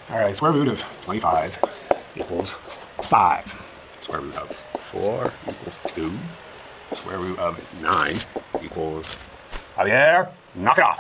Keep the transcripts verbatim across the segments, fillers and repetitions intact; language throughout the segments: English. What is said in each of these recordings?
Alright, square root of twenty-five equals five. Square root of four equals two. Square root of nine equals... Javier, knock it off!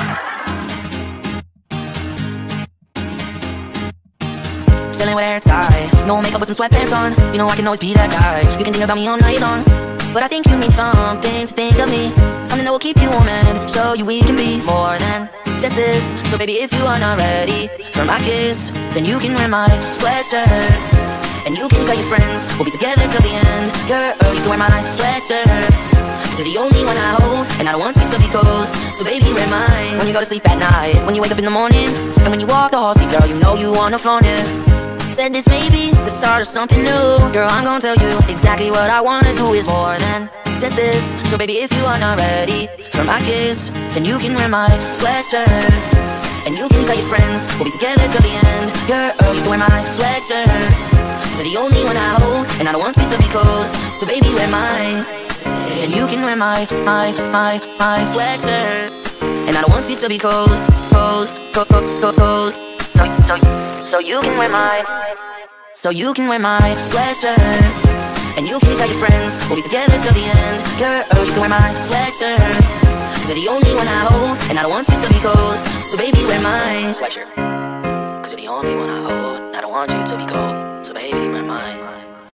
Chilling with hair tie, no makeup with some sweatpants on. You know I can always be that guy. You can think about me all night long, but I think you need something to think of me. Something that will keep you warm and show you we can be more than just this. So baby, if you are not ready for my kiss, then you can wear my sweatshirt. And you can tell your friends we'll be together till the end. Girl, you can wear my sweatshirt. You're the only one I hold, and I don't want you to be cold. So baby, wear mine. When you go to sleep at night, when you wake up in the morning, and when you walk the hall, see girl, you know you wanna flaunt it. Said this may be the start of something new. Girl, I'm gonna tell you exactly what I wanna do is more than just this. So baby, if you are not ready for my kiss, then you can wear my sweatshirt. And you can tell your friends we'll be together till the end. Girl, you can wear my sweatshirt. You're the only one I hold, and I don't want you to be cold. So baby, wear mine. And you can wear my, my, my, my sweatshirt. And I don't want you to be cold, cold, cold, cold, cold. So, so, so you can wear my, so you can wear my sweatshirt. And you can tell your friends we'll be together till the end. Girl, you can wear my sweatshirt. Cause you're the only one I hold, and I don't want you to be cold. So baby, wear my sweatshirt. Cause you're the only one I hold, and I don't want you to be cold. So baby, wear mine.